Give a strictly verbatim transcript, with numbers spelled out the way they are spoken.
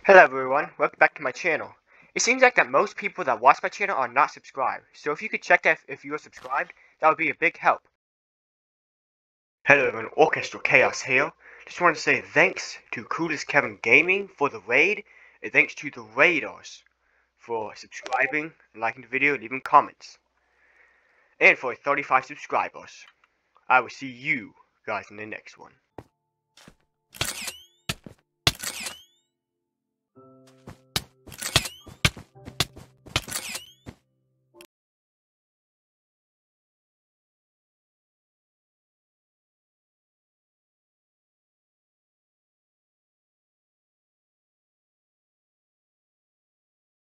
Hello everyone, welcome back to my channel. It seems like that most people that watch my channel are not subscribed, so if you could check that if you are subscribed, that would be a big help. Hello everyone, Orchestral Chaos here. Just wanted to say thanks to Coolest Kevin Gaming for the raid, and thanks to the raiders for subscribing, liking the video, leaving comments. And for thirty-five subscribers. I will see you guys in the next one.